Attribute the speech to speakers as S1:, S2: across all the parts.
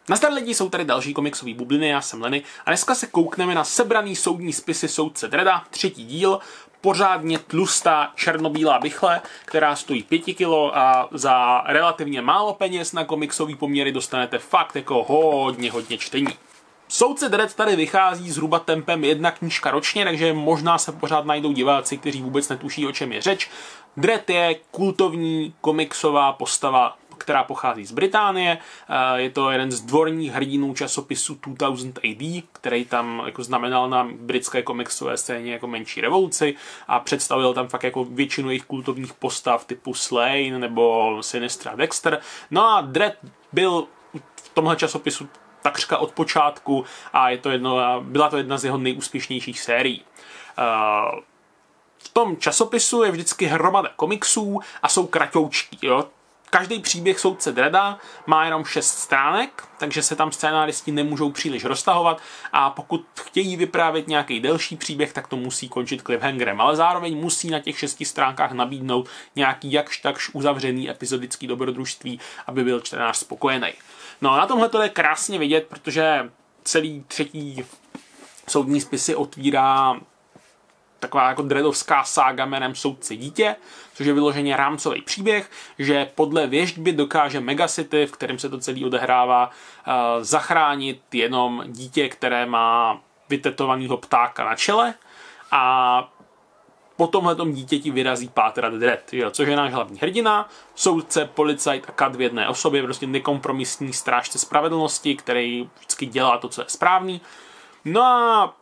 S1: Nazdar lidi, jsou tady další komiksové bubliny, já jsem Lenny a dneska se koukneme na sebraný soudní spisy soudce Dredda, 3. díl, pořádně tlustá černobílá bychle, která stojí 5 kg a za relativně málo peněz na komiksové poměry dostanete fakt jako hodně čtení. Soudce Dredd tady vychází zhruba tempem 1 knížka ročně, takže možná se pořád najdou diváci, kteří vůbec netuší, o čem je řeč. Dredd je kultovní komiksová postava, která pochází z Británie. Je to jeden z dvorních hrdinů časopisu 2000 AD, který tam jako znamenal na britské komiksové scéně jako menší revoluci a představil tam fakt jako většinu jejich kultovních postav typu Slane nebo Sinistra Dexter. No a Dredd byl v tomhle časopisu takřka od počátku a byla to jedna z jeho nejúspěšnějších sérií. V tom časopisu je vždycky hromada komiksů a jsou kratoučký, jo. Každý příběh soudce Dredda má jenom 6 stránek, takže se tam scénáristi nemůžou příliš roztahovat a pokud chtějí vyprávět nějaký delší příběh, tak to musí končit cliffhangerem, ale zároveň musí na těch 6 stránkách nabídnout nějaký jakž takž uzavřený epizodický dobrodružství, aby byl čtenář spokojený. No a na tomhle to je krásně vidět, protože celý 3. soudní spisy otvírá taková jako dreddovská sága jménem Soudce dítě, což je vyloženě rámcový příběh, že podle věštby dokáže Megacity, v kterém se to celý odehrává, zachránit jenom dítě, které má vytetovanýho ptáka na čele a po tomhletom dítěti vyrazí pátrat Dredd, což je náš hlavní hrdina, soudce, policajt a kat v jedné osobě, prostě nekompromisní strážce spravedlnosti, který vždycky dělá to, co je správný. No a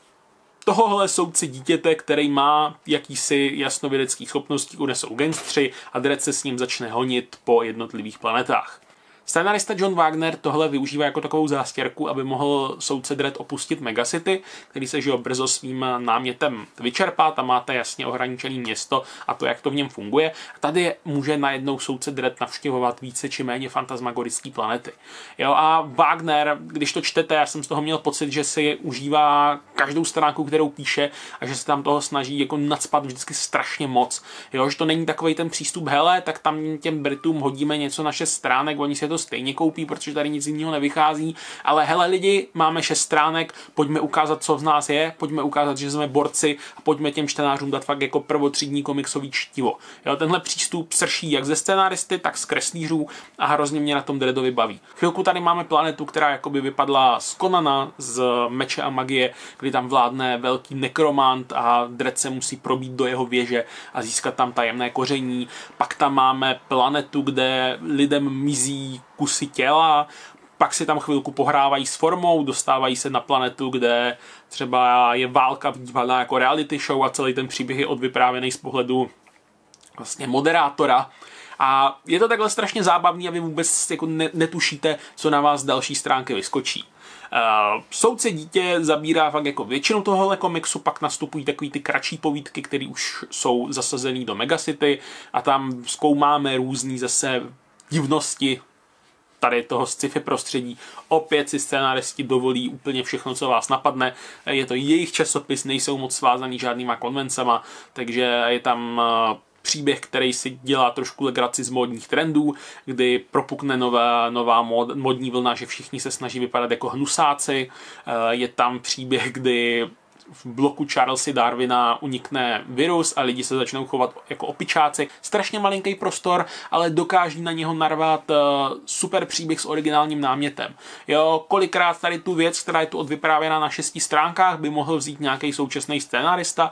S1: tohohle soudce dítěte, který má jakýsi jasnovědeckých schopností, unesou gangstři a Dredd se s ním začne honit po jednotlivých planetách. Scenarista John Wagner tohle využívá jako takovou zástěrku, aby mohl soudce Dredd opustit Megacity, který se brzo svým námětem vyčerpá, tam máte jasně ohraničené město a to, jak to v něm funguje. A tady může najednou soudce Dredd navštěvovat více či méně fantasmagorické planety. Jo, a Wagner, když to čtete, já jsem z toho měl pocit, že si užívá každou stránku, kterou píše a že se tam toho snaží jako nacpat vždycky strašně moc. Jo, že to není takový ten přístup, hele, tak tam těm Britům hodíme něco na 6 stránek, oni si to stejně koupí, protože tady nic jiného nevychází, ale hele lidi, máme 6 stránek, pojďme ukázat, co v nás je, pojďme ukázat, že jsme borci a pojďme těm čtenářům dát fakt jako prvotřídní komiksový čtivo. Jo, tenhle přístup srší jak ze scenáristy, tak z kreslířů a hrozně mě na tom Dreddovi baví. Chvilku tady máme planetu, která jakoby vypadla z Conana, z Meče a magie, kdy tam vládne velký nekromant a Dredd se musí probít do jeho věže a získat tam tajemné koření. Pak tam máme planetu, kde lidem mizí kusy těla, pak si tam chvilku pohrávají s formou, dostávají se na planetu, kde třeba je válka vnímaná jako reality show a celý ten příběh je odvyprávěný z pohledu vlastně moderátora. A je to takhle strašně zábavný a vy vůbec jako netušíte, co na vás další stránky vyskočí. Soudce dítě zabírá fakt jako většinu tohohle komiksu, pak nastupují takový ty kratší povídky, které už jsou zasazený do Megacity a tam zkoumáme různý zase divnosti tady toho sci-fi prostředí. Opět si scénáristi dovolí úplně všechno, co vás napadne. Je to jejich časopis, nejsou moc svázaný žádnýma konvencema, takže je tam příběh, který si dělá trošku legraci z módních trendů, kdy propukne nová modní vlna, že všichni se snaží vypadat jako hnusáci. Je tam příběh, kdy v bloku Charlesa Darwina unikne virus a lidi se začnou chovat jako opičáci. Strašně malinký prostor, ale dokáží na něho narvat super příběh s originálním námětem. Jo, kolikrát tady tu věc, která je tu odvyprávěna na 6 stránkách, by mohl vzít nějaký současný scénarista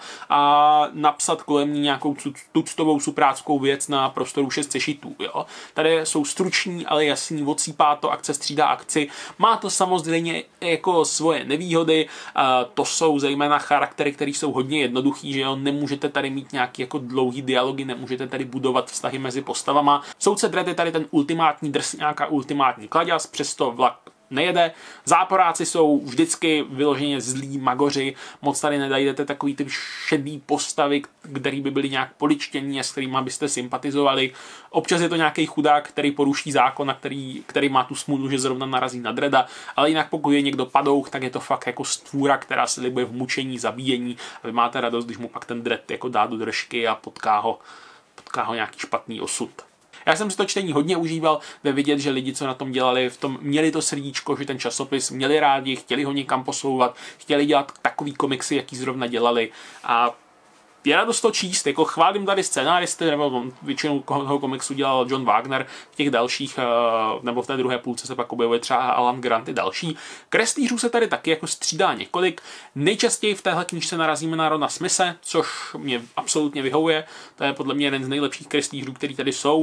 S1: a napsat kolem ní nějakou tuctovou supráckou věc na prostoru 6 sešitů. Jo. Tady jsou struční, ale jasný, odsýpá to, akce střídá akci. Má to samozřejmě jako svoje nevýhody, to jsou zejména charaktery, které jsou hodně jednoduchý, že jo, nemůžete tady mít nějaký jako dlouhý dialogy, nemůžete tady budovat vztahy mezi postavama. Soudce Dredd je tady ten ultimátní drsňák a ultimátní kladěz, přesto vlak nejede. Záporáci jsou vždycky vyloženě zlí magoři, moc tady nedajdete takový ty šedý postavy, který by byly nějak poličtění a s kterými byste sympatizovali. Občas je to nějaký chudák, který poruší zákon a který má tu smůlu, že zrovna narazí na Dredda, ale jinak pokud je někdo padouch, tak je to fakt jako stvůra, která se libuje v mučení, zabíjení a vy máte radost, když mu pak ten Dredd jako dá do držky a potká ho nějaký špatný osud. Já jsem si to čtení hodně užíval, jde vidět, že lidi, co na tom dělali, v tom měli to srdíčko, že ten časopis měli rádi, chtěli ho někam posouvat, chtěli dělat takový komiksy, jaký zrovna dělali a je radost to číst, jako chválím tady scénáristy, nebo většinou toho komiksu dělal John Wagner, v těch dalších, nebo v té druhé půlce se pak objevuje třeba Alan Grant i další. Kreslířů se tady taky jako střídá několik. Nejčastěji v téhle knížce narazíme na Rona Smithe, což mě absolutně vyhovuje. To je podle mě jeden z nejlepších kreslířů, který tady jsou.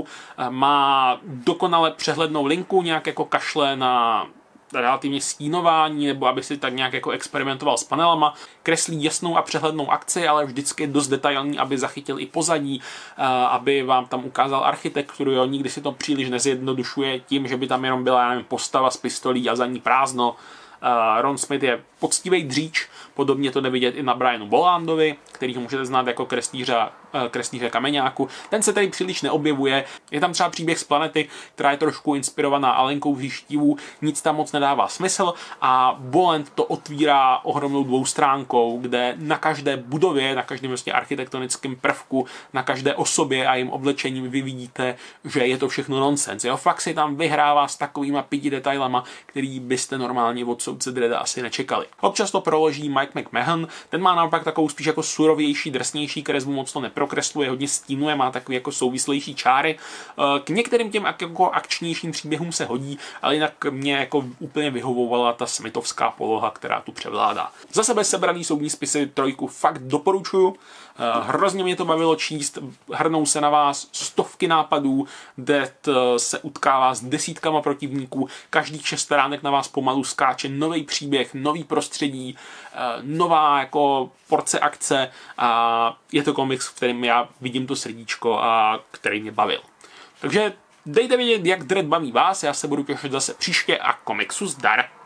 S1: Má dokonale přehlednou linku, nějak jako kašle na relativně stínování, nebo aby si tak nějak jako experimentoval s panelama. Kreslí jasnou a přehlednou akci, ale vždycky je dost detailní, aby zachytil i pozadí, aby vám tam ukázal architekturu, jo. Nikdy si to příliš nezjednodušuje tím, že by tam jenom byla, já nevím, postava s pistolí a za ní prázdno. Ron Smith je poctivý dříč, podobně to jde vidět i na Brianu Bolandovi, kterýho můžete znát jako kreslíře kameňáku. Ten se tady příliš neobjevuje. Je tam třeba příběh z planety, která je trošku inspirovaná Alenkou v Hřištivů, nic tam moc nedává smysl a Boland to otvírá ohromnou dvoustránkou, kde na každé budově, na každém vlastně architektonickém prvku, na každé osobě a jejím oblečením vy vidíte, že je to všechno nonsens. Jo? Fakt si tam vyhrává s takovýma 5 detailama, který byste normálně od soudce Dredda asi nečekali. Občas to proloží Mike McMahon, ten má naopak takovou spíš jako surovější, drsnější kresbu, moc to neprokresluje, hodně stínuje, má takový jako souvislejší čáry. K některým těm jako akčnějším příběhům se hodí, ale jinak mě jako úplně vyhovovala ta smithovská poloha, která tu převládá. Za sebe sebraný soudní spisy 3 fakt doporučuju. Hrozně mě to bavilo číst, hrnou se na vás stovky nápadů, Dredd se utkává s desítkama protivníků, každých 6 stránek na vás pomalu skáče nový příběh, nový prostředí, nová jako porce akce a je to komiks, v kterém já vidím to srdíčko a který mě bavil. Takže dejte vědět, jak Dredd baví vás, já se budu těšit zase příště a komiksu zdar!